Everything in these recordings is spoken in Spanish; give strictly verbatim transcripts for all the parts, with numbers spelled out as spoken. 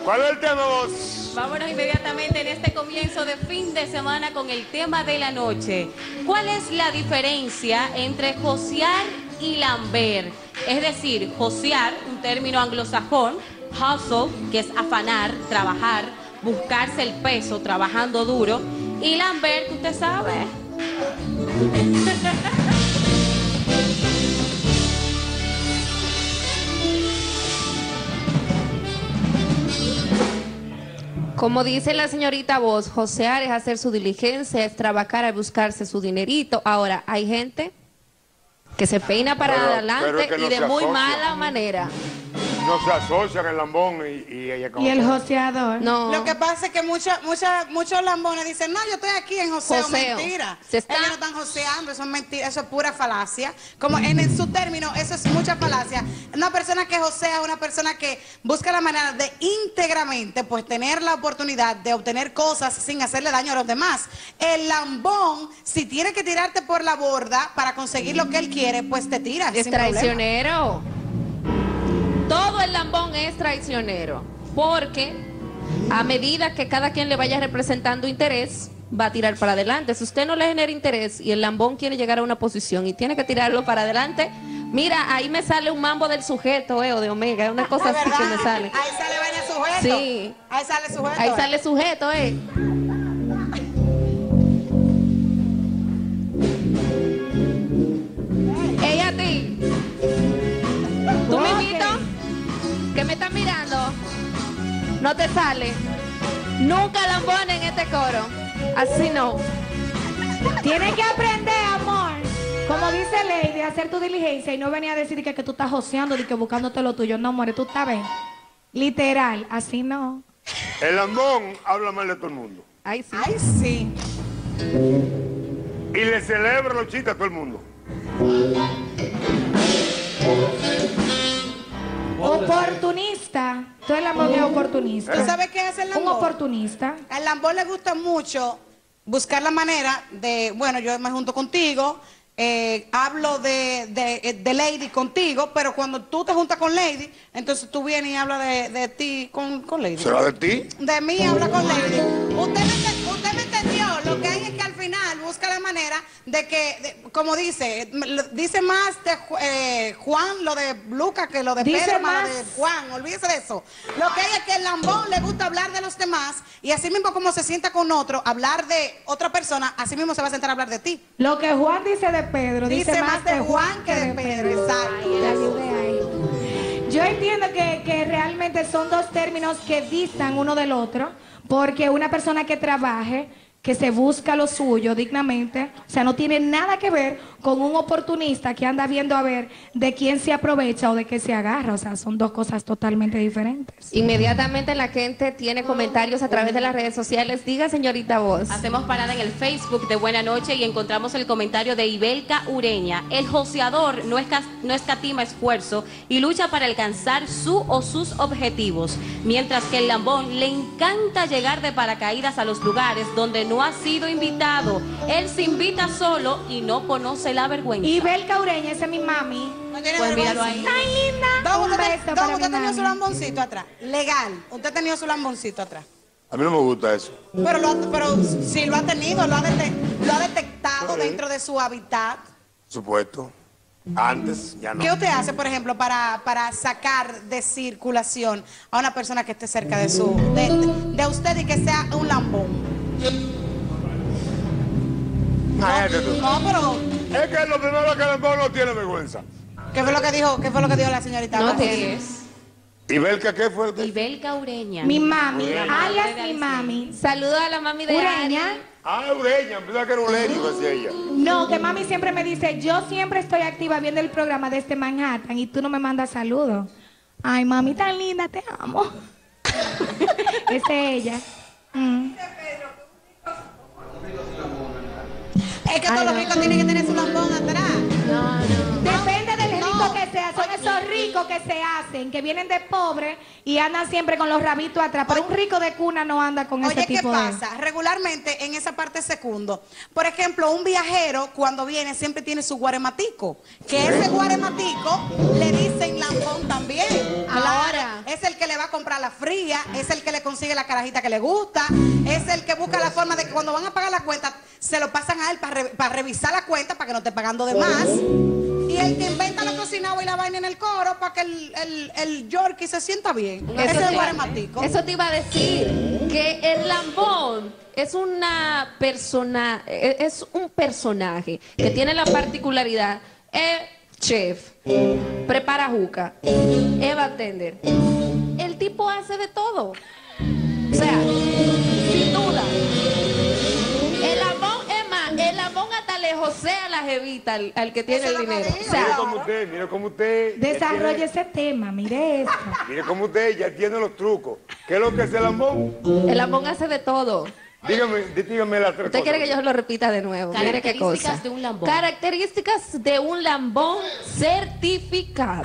¿Cuál es el tema, vos? Vámonos inmediatamente en este comienzo de fin de semana con el tema de la noche. ¿Cuál es la diferencia entre josear y lamber? Es decir, josear, un término anglosajón, hustle, que es afanar, trabajar, buscarse el peso trabajando duro, y lamber, que usted sabe. Como dice la señorita Voz, josear es hacer su diligencia, es trabajar, es buscarse su dinerito. Ahora, hay gente que se peina para Pero- adelante pero es que no y de se muy asocia. mala manera. No se asocian el lambón y, y ella como... Y el joseador. No. Lo que pasa es que muchos mucha, muchos lambones dicen, no, yo estoy aquí en joseo. Joseo. Mentira. Se está- Ellos no están joseando, eso es mentira, eso es pura falacia. Como en, en su término, eso es mucha falacia. Una persona que josea es una persona que busca la manera de íntegramente pues tener la oportunidad de obtener cosas sin hacerle daño a los demás. El lambón, si tiene que tirarte por la borda para conseguir lo que él quiere, pues te tira. Es sin problema. traicionero. Todo el lambón es traicionero. Porque a medida que cada quien le vaya representando interés, va a tirar para adelante. Si usted no le genera interés y el lambón quiere llegar a una posición y tiene que tirarlo para adelante, mira, ahí me sale un mambo del sujeto, eh, o de Omega, es una cosa ¿Es así que verdad? me sale. Ahí sale vaina sujeto. Sí. Ahí sale sujeto. Ahí eh. sale sujeto, eh. Ella a ti. Tú Ok. mismito, que me estás mirando, no te sale. Nunca lambón en este coro. Así no. Tienes que aprender, amor. Como dice Lady, a hacer tu diligencia y no venía a decir que, que tú estás joseando y que buscándote lo tuyo. No, amor, tú estás bien. Literal, así no. El lambón habla mal de todo el mundo. Ay, sí. Ay, sí. Y le celebra los chistes a todo el mundo. Oportunista. Tú el lambón es oportunista. ¿Tú sabes qué es el Un lambón? oportunista. Al lambón le gusta mucho buscar la manera de, bueno, yo me junto contigo, eh, hablo de, de, de Lady contigo, pero cuando tú te juntas con Lady, entonces tú vienes y hablas de, de ti con, con Lady. ¿Será de ti? De mí habla con Lady. Usted me, ente- usted me entendió. Lo que hay es que al final busca la manera de que, de- como dice, lo- dice más de Ju- eh, Juan lo de Lucas que lo de Dice Pedro, más más- lo de Juan. Olvídese de eso. Lo que hay es que el lambón le gusta hablar de los demás y así mismo como se sienta con otro, hablar de otra persona, así mismo se va a sentar a hablar de ti. Lo que Juan dice de Pedro, dice, Dice más de Juan que de Pedro. Exacto. Te ayudé ahí. Yo entiendo que, que realmente son dos términos que distan uno del otro, porque una persona que trabaje, que se busca lo suyo dignamente, o sea, no tiene nada que ver con un oportunista que anda viendo a ver de quién se aprovecha o de qué se agarra, o sea, son dos cosas totalmente diferentes. Inmediatamente la gente tiene comentarios a través de las redes sociales. Diga, señorita Voz. Hacemos parada en el Facebook de Buena Noche y encontramos el comentario de Ibelka Ureña. El joseador no, esca- no escatima esfuerzo y lucha para alcanzar su o sus objetivos, mientras que el lambón le encanta llegar de paracaídas a los lugares donde no ha sido invitado. Él se invita solo y no conoce la vergüenza. Y Belka Ureña, esa es mi mami. No tiene Pues vergüenza. míralo ahí. ¡Ay, linda! Don, Un usted, beso don, para usted mi tenía su mami. lamboncito atrás. Legal. Usted tenía su lamboncito atrás. A mí no me gusta eso. Pero, lo, ha- pero si lo ha tenido, lo ha, dete- lo ha detectado Sí. dentro de su hábitat. Supuesto. Antes, ya no. ¿Qué usted hace, por ejemplo, para, para sacar de circulación a una persona que esté cerca de su de, de- de usted y que sea un lambón? Imagínate tú. No, pero Es que lo primero es que el lambón no tiene vergüenza. ¿qué fue lo que dijo? ¿Qué fue lo que dijo la señorita? No Vázquez? tienes. ¿Y Belka qué fue? el que- Ibelka Ureña. Mi mami, Ureña. alias mi mami. Saludo a la mami de Ureña. Ari. Ah, Ureña, pensaba que era un leño, decía ella. No, que mami siempre me dice, yo siempre estoy activa viendo el programa desde Manhattan y tú no me mandas saludos. Ay, mami, tan linda, te amo. Esa es ella. Mm. Es que todos los ricos tienen que tener su lambón atrás. No, no. Depende del rico No. que sea, son esos ricos que se hacen, que vienen de pobres y andan siempre con los rabitos atrás. Pero un rico de cuna no anda con ese Oye, ¿qué tipo de... pasa? Regularmente en esa parte segundo, por ejemplo, un viajero cuando viene siempre tiene su guarematico, que ese guarematico le dicen lambón también. Ahora. Es el que le va a comprar la fría, es el que le consigue la carajita que le gusta, es el que busca la forma de que cuando van a pagar la cuenta, se lo pasan a él para re, para revisar la cuenta, para que no esté pagando de más. Y el que inventa la cocinado y la vaina en el coro para que el, el, el Yorkie se sienta bien. Eso Ese es te- el guarematico. Eso te iba a decir, que el lambón es una persona, e- es un personaje que tiene la particularidad, es chef, prepara juca, es bartender. El tipo hace de todo. O sea, sin duda. El lambón, es más, el lambón hasta le josea la jevita al, al que tiene Eso el es lo que dinero. digo. O sea, Mire como usted, mire como usted. ya Desarrolle tiene- ese tema, mire esto. Mire como usted ya tiene los trucos. ¿Qué es lo que es el lambón? el lambón hace de todo. Dígame, dígame las tres ¿Usted cosas. quiere que yo lo repita de nuevo? Mire qué cosa. Características de un lambón. Características de un lambón certificado.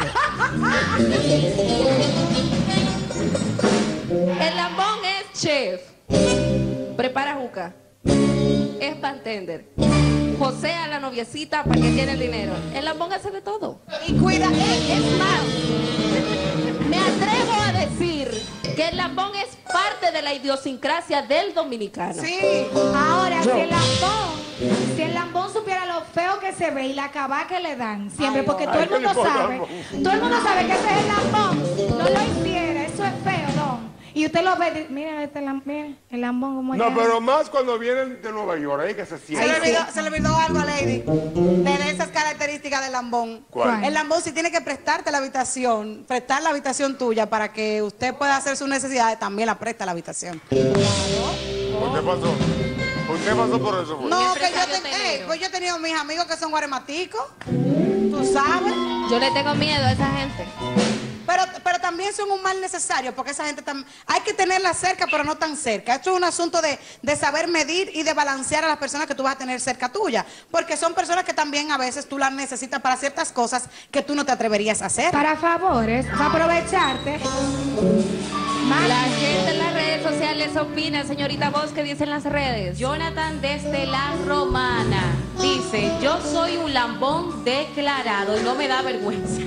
El lambón es chef, prepara juca, es bartender, josea a la noviecita para que tiene el dinero. El lambón hace de todo. Y cuida, Es, es más, me atrevo a decir que el lambón es parte de la idiosincrasia del dominicano. sí. Ahora, si el lambón, si el lambón supiera lo feo que se ve y la cabá que le dan, siempre, Ay, porque no. todo Ay, el mundo ¿qué le pasa, sabe, lambón? todo el mundo sabe que ese es el lambón, no lo hiciera, eso es feo, no. Y usted lo ve, di- mira este lambón, mira, el lambón como No, es. pero más cuando vienen de Nueva York, ahí que se Se le, siente. olvidó, se le olvidó algo a Lady de esas características del lambón. ¿Cuál? El lambón sí tiene que prestarte la habitación, prestar la habitación tuya para que usted pueda hacer sus necesidades, también la presta la habitación. ¿Usted pasó? ¿Usted pasó por eso? Fue? No, que yo, empresario te- tenero. ey, pues yo he tenido mis amigos que son guarematicos, tú sabes, Yo le tengo miedo a esa gente. pero, pero también son un mal necesario, porque esa gente tam- hay que tenerla cerca, pero no tan cerca. Esto es un asunto de, de saber medir y de balancear a las personas que tú vas a tener cerca tuya, porque son personas que también a veces tú las necesitas para ciertas cosas que tú no te atreverías a hacer. Para favores, para aprovecharte. Más- La gente en las redes sociales opina, señorita Voz, ¿qué dicen las redes? Jonathan desde La Romana dice, yo soy un lambón declarado y no me da vergüenza.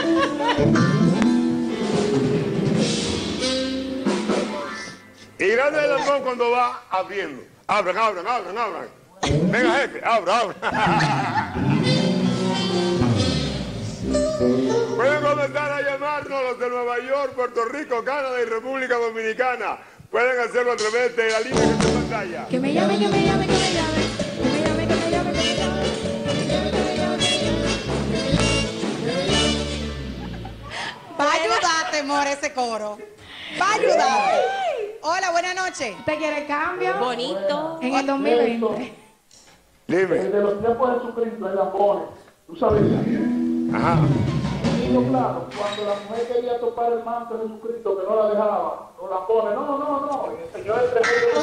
Y grande el lambón cuando va abriendo. Abran, abran, abran, abran. Venga, jefe, abra, abra. Pueden comenzar a llamarnos los de Nueva York, Puerto Rico, Canadá y República Dominicana. Pueden hacerlo a través de la línea que está en pantalla. Que me llame, que me llame, que me llame. Que me llame, que me llame, que me llame. Va a ayudarte, amor, ese coro. Va a ayudarte. Hola, buenas noches. ¿Usted quiere cambio? Bonito. En el dos mil veinte. Dime. Desde los tiempos de Jesucristo, el lambones, ¿tú sabías? Ajá. Niño, claro, cuando la mujer quería topar el manto de Jesucristo, que no la dejaba, los lambones, no, no, no, y el Señor entre medio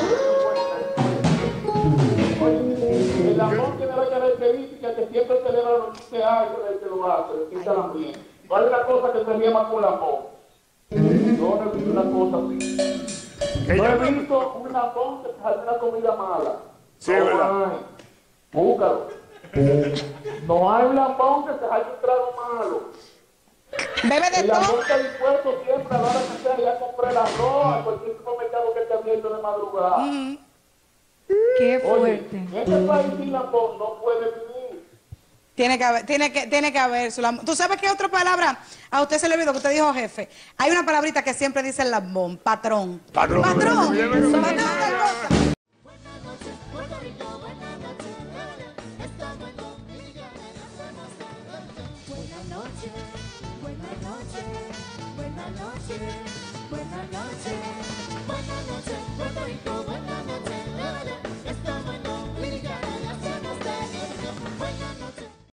de el lambón tiene la característica que siempre celebra los quince años del que lo hace, el quince también. No hay una cosa que se llama con lambón. Yo no he visto una cosa así. No he visto un lambón que haga una comida mala. Sí, no ¿verdad? hay. Búscalo. No hay un lambón que se haya un trago malo. Bebe de El todo. lambón está dispuesto siempre a la hora que sea, ya compré el arroz a cualquier supermercado que esté abierto de madrugada. Qué Oye, fuerte. en este país sin lambón no puede vivir. Tiene que haber, tiene que, tiene que haber su lambón. ¿Tú sabes qué otra palabra? A usted se le olvidó que usted dijo jefe. Hay una palabrita que siempre dice el lambón, patrón. Patrón. Patrón. Bien, bien, bien. Patrón de cosas. Buenas noches, buenas noches, buenas noches.